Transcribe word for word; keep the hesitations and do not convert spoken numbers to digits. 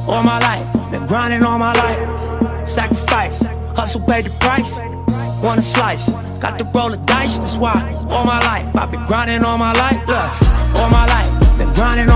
all my life, been grinding all my life. Sacrifice, hustle paid the price. Want a slice, got to roll the dice. That's why all my life I've been grinding all my life. Look, all my life, been grinding all